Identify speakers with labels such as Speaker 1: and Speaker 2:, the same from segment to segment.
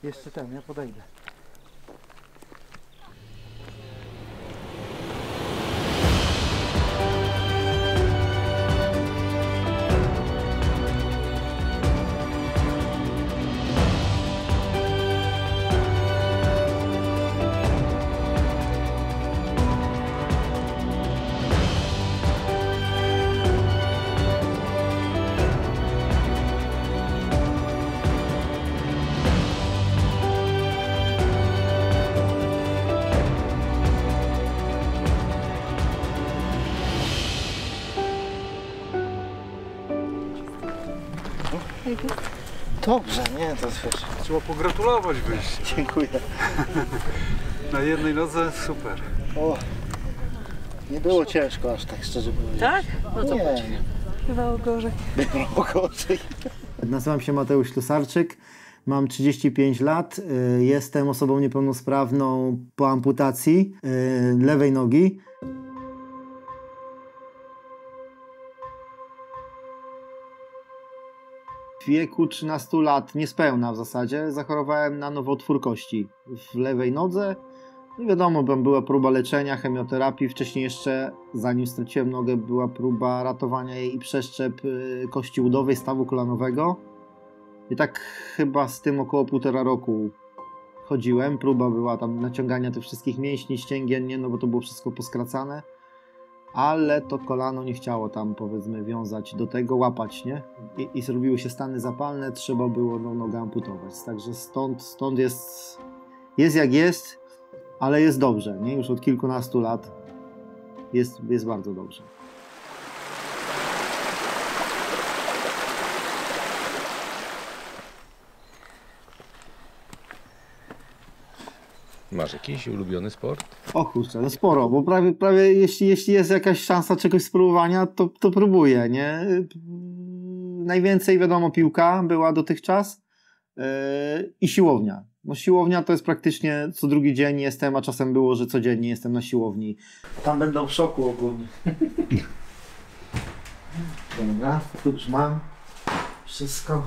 Speaker 1: Jeszcze ten, ja podejdę. Dobrze, nie, to wiesz.
Speaker 2: Trzeba pogratulować wyjścia.
Speaker 1: Dziękuję.
Speaker 2: Na jednej nodze super.
Speaker 1: O, nie było ciężko aż tak, szczerze mówiąc.
Speaker 3: Tak? No to
Speaker 1: Nie,
Speaker 3: bywało gorzej.
Speaker 1: bywało gorzej. Nazywam się Mateusz Ślusarczyk, mam 35 lat, jestem osobą niepełnosprawną po amputacji lewej nogi. W wieku 13 lat, niespełna w zasadzie, zachorowałem na nowotwór kości w lewej nodze. No wiadomo, była próba leczenia, chemioterapii. Wcześniej jeszcze, zanim straciłem nogę, była próba ratowania jej i przeszczep kości udowej stawu kolanowego. I tak chyba z tym około 1,5 roku chodziłem. Próba była tam naciągania tych wszystkich mięśni, ścięgien, nie, no bo to było wszystko poskracane. Ale to kolano nie chciało tam, powiedzmy, wiązać do tego, łapać, nie? I zrobiły się stany zapalne, trzeba było nogę amputować. Także stąd jest jak jest, ale jest dobrze, nie? Już od kilkunastu lat jest bardzo dobrze.
Speaker 4: Masz jakiś ulubiony sport?
Speaker 1: O kurczę, no sporo, bo prawie jeśli jest jakaś szansa czegoś spróbowania, to próbuję, nie? Najwięcej wiadomo piłka była dotychczas i siłownia. No siłownia to jest praktycznie co drugi dzień jestem, a czasem było, że codziennie jestem na siłowni. Tam będą w szoku ogólnie. Dobra, tu już mam wszystko.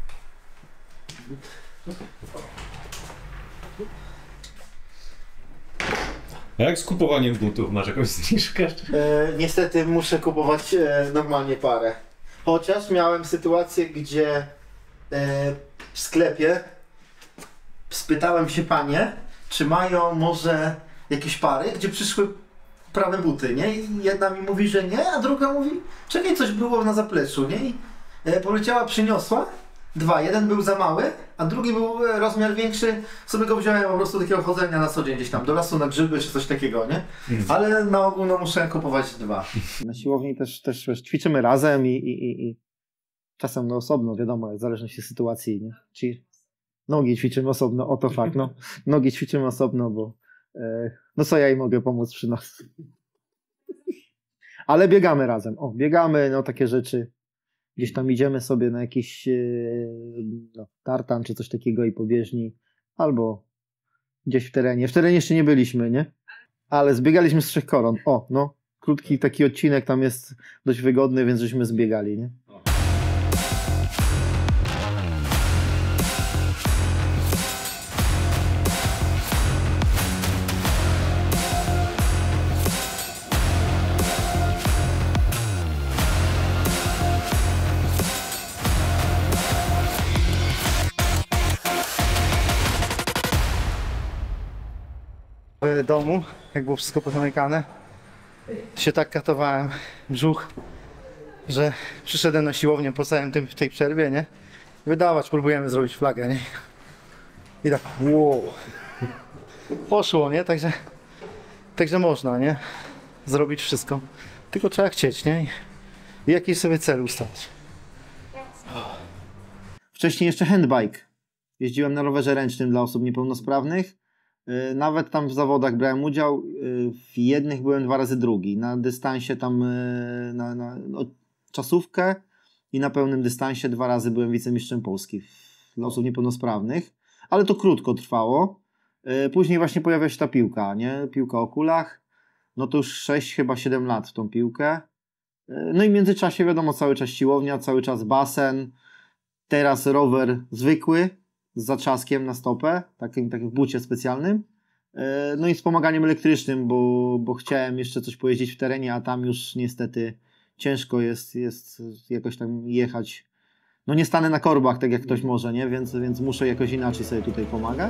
Speaker 5: A jak z kupowaniem butów? Masz jakąś zniżkę?
Speaker 1: Niestety muszę kupować normalnie parę. Chociaż miałem sytuację, gdzie w sklepie spytałem się panie, czy mają może jakieś pary, gdzie przyszły prawe buty, nie? I jedna mi mówi, że nie, a druga mówi, czekaj, coś było na zapleczu, nie? I poleciała, przyniosła dwa. Jeden był za mały, a drugi był rozmiar większy. Sobie go wziąłem po prostu takiego chodzenia na co dzień gdzieś tam do lasu na grzyby czy coś takiego, nie? Ale na ogół no, muszę kupować dwa. Na siłowni też ćwiczymy razem i czasem no osobno, wiadomo, w zależności od sytuacji, nie? Czyli nogi ćwiczymy osobno, oto fakt, no. Nogi ćwiczymy osobno, bo no co ja jej mogę pomóc przy nas. Ale biegamy razem, biegamy, no takie rzeczy. Gdzieś tam idziemy sobie na jakiś tartan czy coś takiego i po bieżni, albo gdzieś w terenie. W terenie jeszcze nie byliśmy, nie? Ale zbiegaliśmy z 3 koron. Krótki taki odcinek tam jest dość wygodny, więc żeśmy zbiegali, nie? W domu, jak było wszystko pozamykane, się tak katowałem brzuch, że przyszedłem na siłownię po całym tej przerwie, nie? Wydawać, próbujemy zrobić flagę, nie? I tak, wow. Poszło, nie? Także można, nie? Zrobić wszystko. Tylko trzeba chcieć, nie? I jakiś sobie cel ustalić. Wcześniej jeszcze handbike. Jeździłem na rowerze ręcznym dla osób niepełnosprawnych. Nawet tam w zawodach brałem udział, w jednych byłem 2 razy drugi, na dystansie tam na czasówkę i na pełnym dystansie 2 razy byłem wicemistrzem Polski dla osób niepełnosprawnych, ale to krótko trwało. Później właśnie pojawia się ta piłka, nie? Piłka o kulach, no to już 6, chyba 7 lat w tą piłkę. No i w międzyczasie wiadomo, cały czas siłownia, cały czas basen, teraz rower zwykły, z zatrzaskiem na stopę, takim w bucie specjalnym. No i wspomaganiem elektrycznym, bo chciałem jeszcze coś pojeździć w terenie, a tam już niestety ciężko jest jakoś tam jechać. No nie stanę na korbach, tak jak ktoś może, nie? Więc muszę jakoś inaczej sobie tutaj pomagać.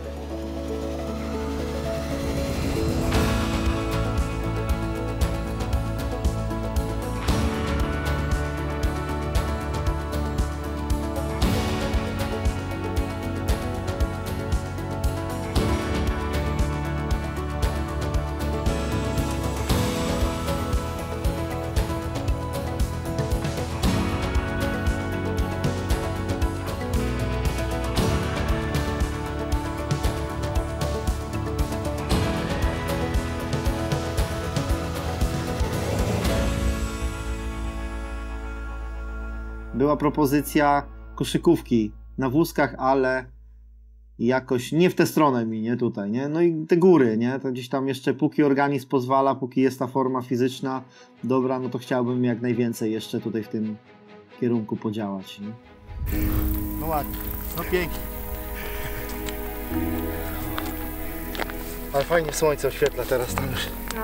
Speaker 1: Była propozycja koszykówki na wózkach, ale jakoś nie w tę stronę mi, nie tutaj, nie? No i te góry, nie? To gdzieś tam jeszcze póki organizm pozwala, póki jest ta forma fizyczna dobra, no to chciałbym jak najwięcej jeszcze tutaj w tym kierunku podziałać, nie? No ładnie, no pięknie. Ale fajnie słońce oświetla teraz tam już.
Speaker 3: No.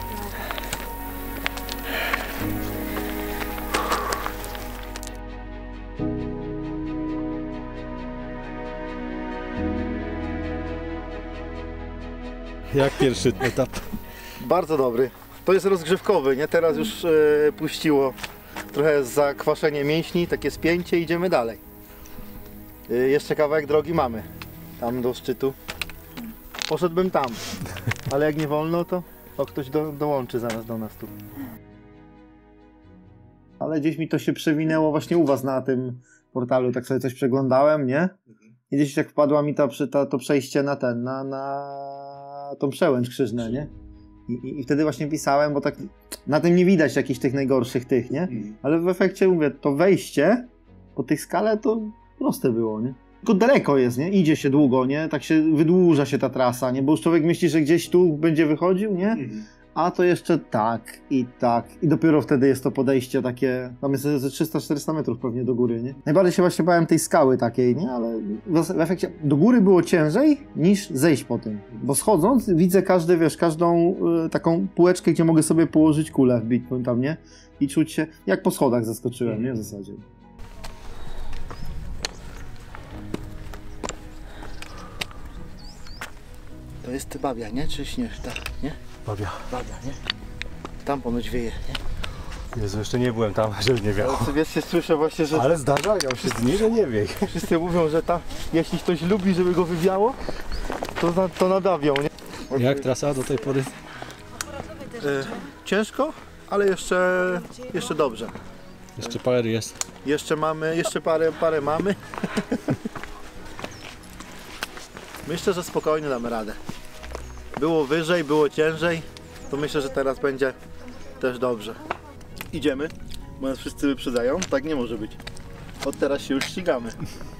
Speaker 5: Jak pierwszy etap?
Speaker 1: Bardzo dobry. To jest rozgrzewkowy, nie? Teraz już puściło trochę zakwaszenie mięśni, takie spięcie, idziemy dalej. Jeszcze kawałek drogi mamy. Tam do szczytu. Poszedłbym tam, ale jak nie wolno, to ktoś dołączy zaraz do nas tu. Ale gdzieś mi to się przewinęło właśnie u was na tym portalu, tak sobie coś przeglądałem, nie? I gdzieś jak wpadła mi to przejście na tą przełęcz krzyżne, nie? I wtedy właśnie pisałem, bo tak na tym nie widać jakichś tych najgorszych tych, nie? Ale w efekcie mówię, to wejście po tej skale to proste było, nie? Tylko daleko jest, nie? Idzie się długo, nie? Tak się wydłuża się ta trasa, nie? Bo już człowiek myśli, że gdzieś tu będzie wychodził, nie? A to jeszcze tak i dopiero wtedy jest to podejście takie, tam jest ze 300-400 metrów pewnie do góry, nie? Najbardziej się właśnie bałem tej skały takiej, nie? Ale w efekcie do góry było ciężej niż zejść po tym. Bo schodząc widzę każdą taką półeczkę, gdzie mogę sobie położyć kulę, wbić tam, nie? I czuć się, jak po schodach zaskoczyłem, nie? W zasadzie. To jest babia, nie? Czy śnież, tak, nie?
Speaker 5: Babia.
Speaker 1: Babia, nie? Tam ponoć wieje, nie?
Speaker 5: Jezu, jeszcze nie byłem tam, żeby nie wiało.
Speaker 1: Ale wiesz, słyszę właśnie, że
Speaker 5: Ale zdarzają się dni, że nie wieje.
Speaker 1: wszyscy mówią, że jeśli ktoś lubi, żeby go wywiało, to nadawią, nie?
Speaker 5: Jak trasa do tej pory?
Speaker 1: Ciężko, ale jeszcze dobrze.
Speaker 5: Jeszcze parę jest.
Speaker 1: Jeszcze parę mamy. Myślę, że spokojnie damy radę. Było wyżej, było ciężej, to myślę, że teraz będzie też dobrze. Idziemy, bo nas wszyscy wyprzedzają, tak nie może być. Od teraz się już ścigamy.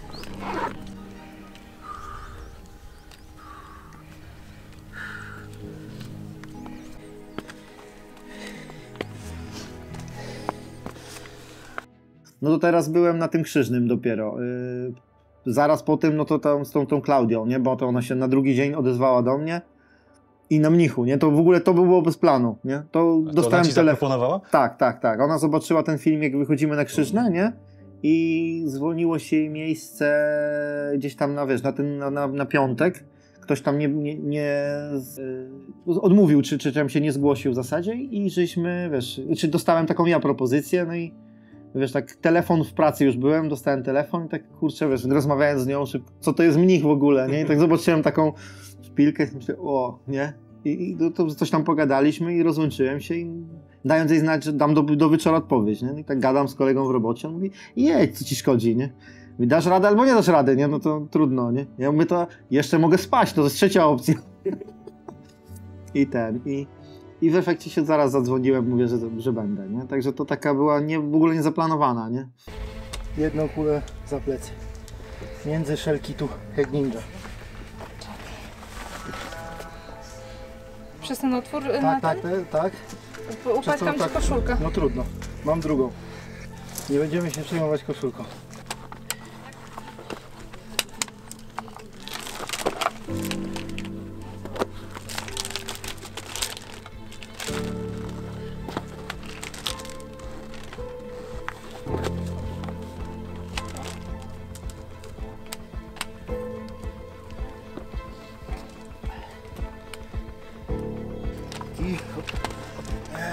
Speaker 1: No to teraz byłem na tym krzyżnym dopiero. Zaraz po tym, no to tam z tą Klaudią, nie? Bo to ona się na drugi dzień odezwała do mnie i na mnichu, nie? To w ogóle to było bez planu, nie? To dostałem telefon.
Speaker 5: Zaproponowała?
Speaker 1: Tak. Ona zobaczyła ten film, jak wychodzimy na Krzyżne, nie? I zwolniło się jej miejsce gdzieś tam na piątek. Ktoś tam odmówił, czy tam się nie zgłosił w zasadzie i żeśmy, czy dostałem taką propozycję, no i wiesz, tak telefon w pracy już byłem, dostałem telefon i tak kurczę, wiesz, rozmawiając z nią, co to jest mnich w ogóle, nie? I tak zobaczyłem taką szpilkę i myślę, nie? I to coś tam pogadaliśmy i rozłączyłem się i dając jej znać, że dam do wieczora odpowiedź, nie? I tak gadam z kolegą w robocie, on mówi, jedź, co ci szkodzi, nie? Mówi, dasz radę albo nie dasz rady, nie? No to trudno, nie? Ja mówię, to jeszcze mogę spać, to jest trzecia opcja. I w efekcie się zaraz zadzwoniłem, mówię, że będę, nie? Także to taka była w ogóle niezaplanowana, nie? Jedną kulę za plecy. Między szelki tu, jak ninja.
Speaker 3: Przez ten otwór
Speaker 1: Tak.
Speaker 3: upaskam ci koszulkę.
Speaker 1: No trudno, mam drugą. Nie będziemy się przejmować koszulką.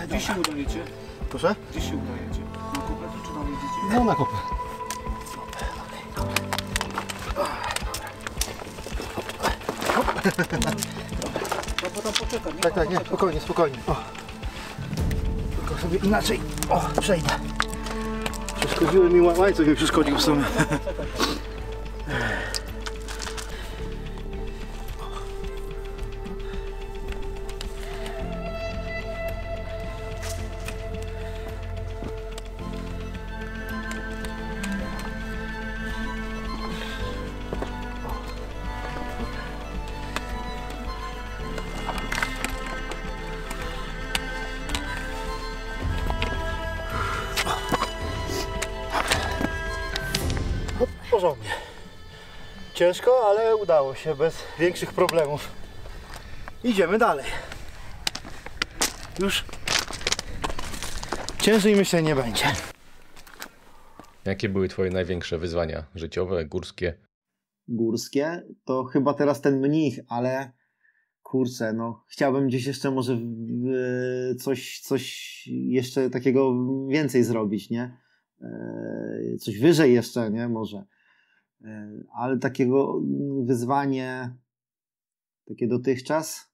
Speaker 6: Gdzie się udajecie?
Speaker 1: Proszę?
Speaker 6: Gdzie się udajecie? Na kopę czy dalej idziecie?
Speaker 1: No na kopę.
Speaker 6: Ja potem poczekam.
Speaker 1: Tak, tak, nie, spokojnie, spokojnie. O. Tylko sobie inaczej, przejdę. Przeszkodziły mi, łańcuch mi przeszkodził w sumie. Porządnie. Ciężko, ale udało się bez większych problemów. Idziemy dalej. Już ciężej myślę nie będzie.
Speaker 4: Jakie były twoje największe wyzwania życiowe, górskie?
Speaker 1: Górskie to chyba teraz ten mnich, ale kurczę, no chciałbym gdzieś jeszcze może coś jeszcze takiego więcej zrobić, nie? Coś wyżej jeszcze, nie? Może. Ale takiego wyzwanie takie dotychczas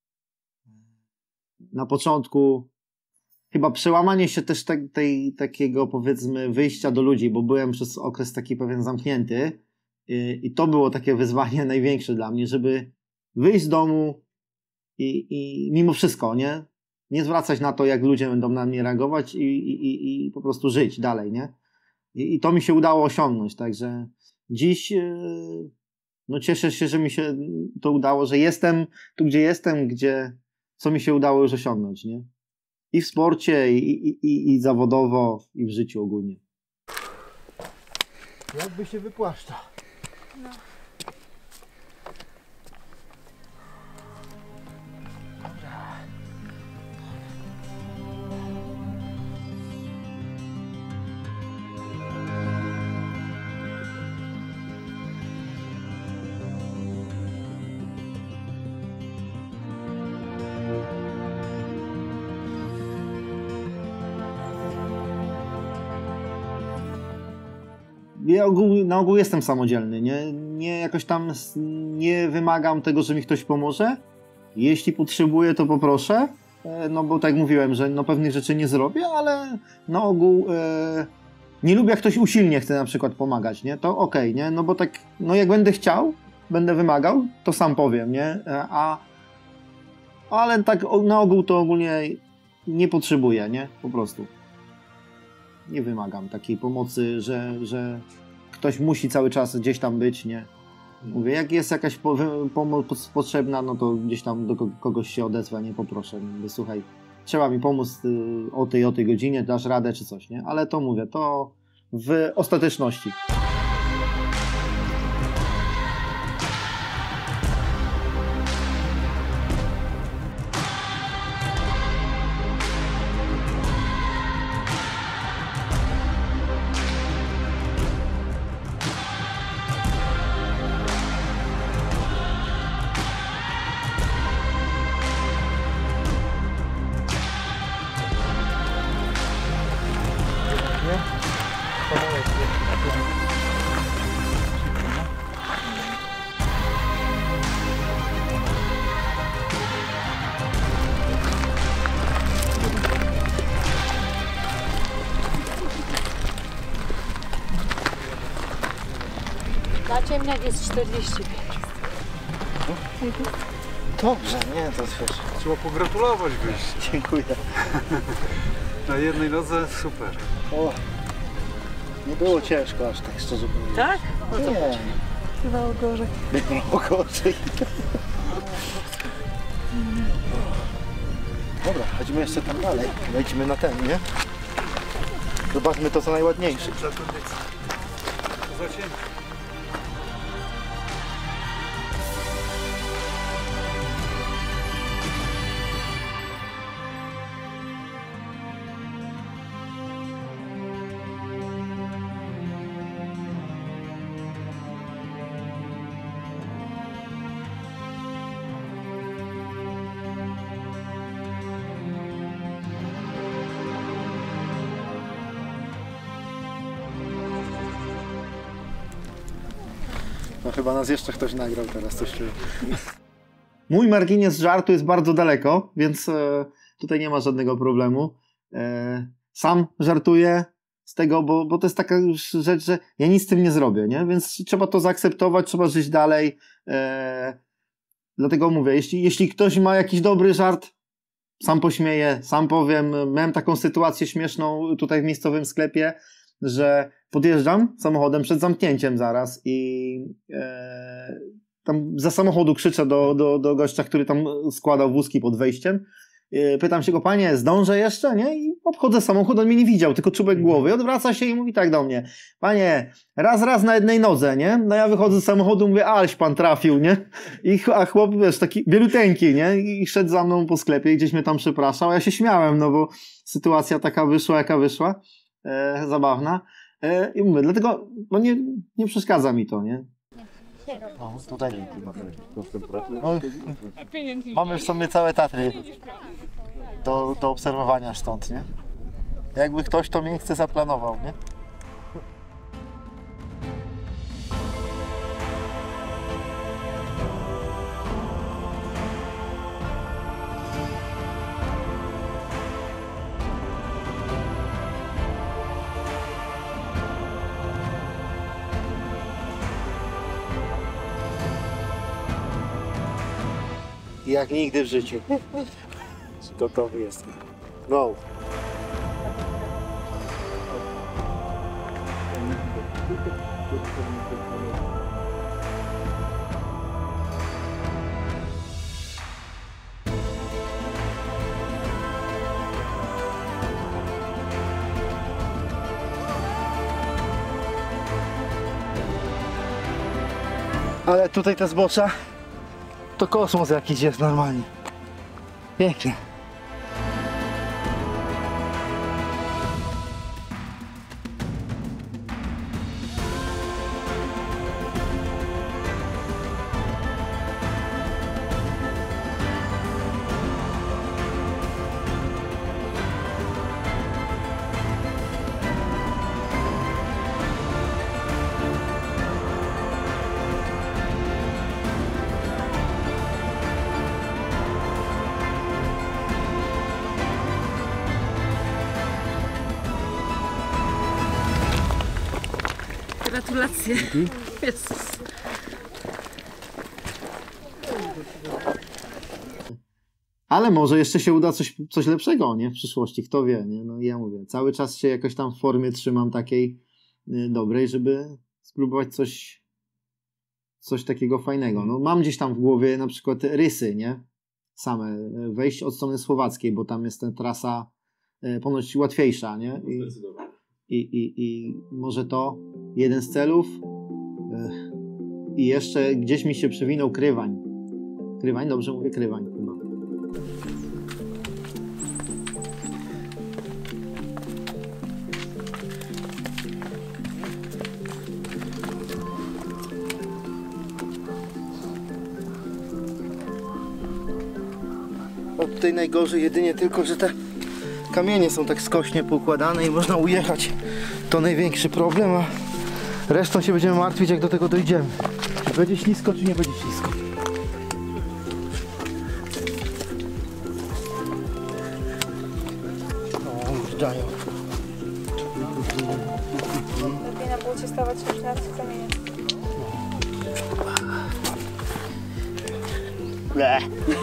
Speaker 1: na początku chyba przełamanie się też takiego powiedzmy wyjścia do ludzi, bo byłem przez okres taki pewien zamknięty i to było takie wyzwanie największe dla mnie, żeby wyjść z domu i mimo wszystko, nie zwracać na to, jak ludzie będą na mnie reagować i po prostu żyć dalej, nie? I to mi się udało osiągnąć, także dziś no cieszę się, że mi się to udało, że jestem tu, gdzie jestem, co mi się udało już osiągnąć, nie? I w sporcie, i zawodowo, i w życiu ogólnie. Jakby się wypłaszcza.
Speaker 3: No.
Speaker 1: Ja na ogół jestem samodzielny, nie jakoś tam nie wymagam tego, że mi ktoś pomoże. Jeśli potrzebuję, to poproszę, no bo tak jak mówiłem, że no pewnych rzeczy nie zrobię, ale na ogół nie lubię, jak ktoś usilnie chce na przykład pomagać, nie? To okej, nie? No bo tak, no jak będę chciał, będę wymagał, to sam powiem, nie? Ale tak na ogół to ogólnie nie potrzebuję, nie? Po prostu. Nie wymagam takiej pomocy, że ktoś musi cały czas gdzieś tam być, nie? Mówię, jak jest jakaś pomoc potrzebna, no to gdzieś tam do kogoś się odezwę, nie? Poproszę. Mówię, słuchaj, trzeba mi pomóc o tej godzinie, dasz radę czy coś, nie? Ale to mówię, to w ostateczności.
Speaker 3: Dla ciemniak jest 45.
Speaker 1: Dobrze, nie, to wiesz.
Speaker 2: Trzeba pogratulować wyjścia.
Speaker 1: Dziękuję.
Speaker 2: Na jednej nodze super.
Speaker 1: O, nie było ciężko aż tak, szczerze mówiąc.
Speaker 3: Tak?
Speaker 1: No to nie.
Speaker 3: Bywało gorzej.
Speaker 1: Bywało gorzej. Dobra, chodźmy jeszcze tam dalej. Wejdźmy na ten, nie? Zobaczmy to, co najładniejsze.
Speaker 2: Za kondycję. Za ciężko.
Speaker 1: chyba nas jeszcze ktoś nagrał teraz, coś czuję. Mój margines żartu jest bardzo daleko, więc tutaj nie ma żadnego problemu. Sam żartuję z tego, bo to jest taka już rzecz, że ja nic z tym nie zrobię, nie? Więc trzeba to zaakceptować, trzeba żyć dalej. Dlatego mówię, jeśli ktoś ma jakiś dobry żart, sam pośmieję, sam powiem. Miałem taką sytuację śmieszną tutaj w miejscowym sklepie, że podjeżdżam samochodem przed zamknięciem zaraz i tam za samochodu krzyczę do gościa, który tam składał wózki pod wejściem. Pytam się go, panie, zdążę jeszcze, nie? I obchodzę samochód, on mnie nie widział, tylko czubek głowy. I odwraca się i mówi tak do mnie, panie, raz na jednej nodze, nie? No ja wychodzę z samochodu, mówię, aleś pan trafił, nie? A chłop, wiesz, taki wieluteńki, nie? I szedł za mną po sklepie i gdzieś mnie tam przepraszał. Ja się śmiałem, no bo sytuacja taka wyszła, jaka wyszła. Zabawna. I mówię, dlatego no nie przeszkadza mi to, nie? O, tutaj no, mamy w sumie całe Tatry do obserwowania stąd, nie? Jakby ktoś to miejsce zaplanował, nie? Jak nigdy w życiu. Gotowy jestem. Go! Ale tutaj te zbocza to kosmos jakiś jest normalnie. Pięknie.
Speaker 3: Gratulacje. Jezus.
Speaker 1: Ale może jeszcze się uda coś lepszego, nie? W przyszłości, kto wie, nie? No ja mówię, cały czas się jakoś tam w formie trzymam takiej dobrej, żeby spróbować coś takiego fajnego. No mam gdzieś tam w głowie na przykład rysy, nie? Same, wejść od strony słowackiej, bo tam jest ta trasa ponoć łatwiejsza, nie? I może to jeden z celów. I jeszcze gdzieś mi się przewinął Krywań. Krywań? Dobrze mówię? Krywań chyba. Tutaj najgorzej jedynie tylko, że te kamienie są tak skośnie poukładane i można ujechać. To największy problem, a resztą się będziemy martwić, jak do tego dojdziemy. Czy będzie ślisko, czy nie będzie ślisko. O, ujeżdżają.
Speaker 3: Lepiej na błocie stawać niż na kamienie.
Speaker 1: Ble.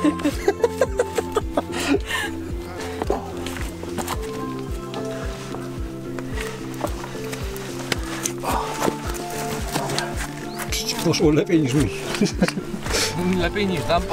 Speaker 2: Poszło lepiej niż mi.
Speaker 7: Lepiej niż tam.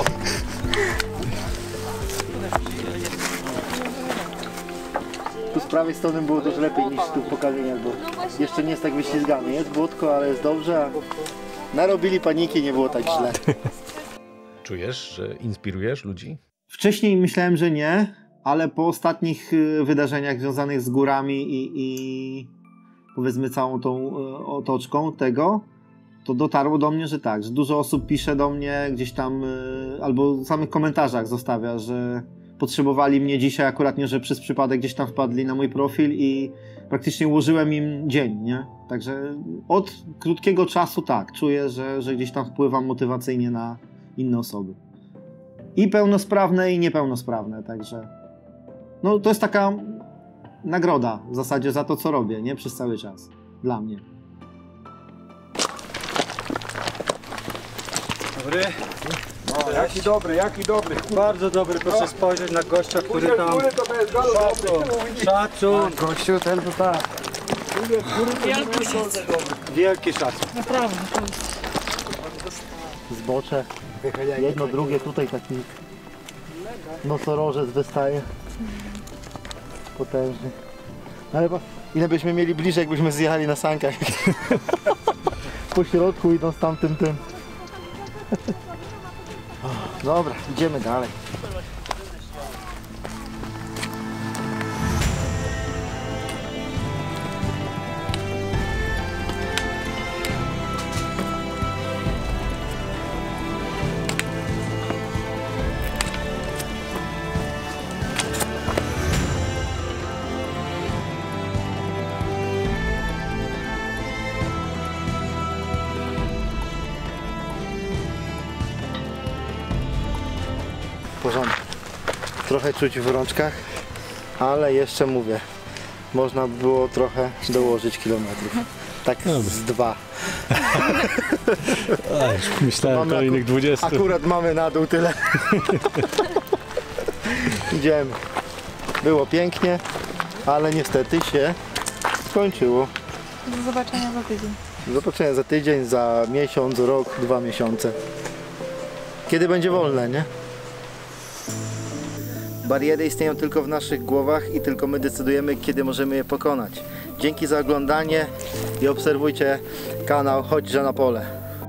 Speaker 1: Tu z prawej strony było też lepiej niż tu po kamieniach, bo jeszcze nie jest tak wyślizgany. Jest błotko, ale jest dobrze, a narobili paniki, nie było tak źle.
Speaker 4: Czujesz, że inspirujesz ludzi?
Speaker 1: Wcześniej myślałem, że nie, ale po ostatnich wydarzeniach związanych z górami i powiedzmy całą tą otoczką tego, to dotarło do mnie, że tak, że dużo osób pisze do mnie gdzieś tam albo w samych komentarzach zostawia, że potrzebowali mnie dzisiaj akurat nie, że przez przypadek gdzieś tam wpadli na mój profil i praktycznie ułożyłem im dzień, nie? Także od krótkiego czasu tak, czuję, że gdzieś tam wpływam motywacyjnie na inne osoby. I pełnosprawne, i niepełnosprawne, także no to jest taka nagroda w zasadzie za to, co robię, nie? Przez cały czas. Dla mnie.
Speaker 2: Dobry. Jaki dobry. Bardzo dobry, proszę spojrzeć na gościa, który tam... Szacun. Gościu ten to tak. Wielki szacun.
Speaker 3: Naprawdę.
Speaker 1: Zbocze. Jedno, drugie, tutaj taki nosorożec wystaje. Potężny. Ale ile byśmy mieli bliżej, jakbyśmy zjechali na sankach. Po środku idąc tamtym tym. Dobra, idziemy dalej. Porządek. Trochę czuć w rączkach, ale jeszcze mówię, można było trochę dołożyć kilometrów. Tak z 2.
Speaker 5: Myślałem kolejnych 20.
Speaker 1: Akurat mamy na dół tyle. Idziemy. Było pięknie, ale niestety się skończyło.
Speaker 3: Do zobaczenia za tydzień.
Speaker 1: Do zobaczenia za tydzień, za miesiąc, rok, 2 miesiące. Kiedy będzie wolne, nie? Bariery istnieją tylko w naszych głowach i tylko my decydujemy, kiedy możemy je pokonać. Dzięki za oglądanie i obserwujcie kanał Chodźże na pole.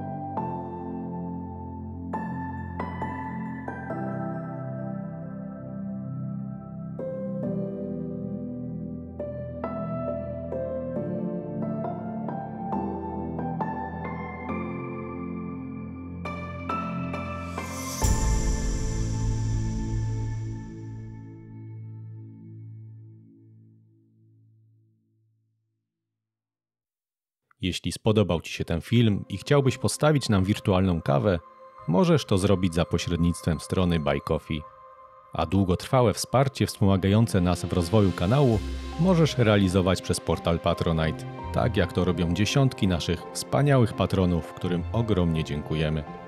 Speaker 4: Jeśli spodobał Ci się ten film i chciałbyś postawić nam wirtualną kawę, możesz to zrobić za pośrednictwem strony Buy Coffee. A długotrwałe wsparcie wspomagające nas w rozwoju kanału możesz realizować przez portal Patronite, tak jak to robią dziesiątki naszych wspaniałych patronów, którym ogromnie dziękujemy.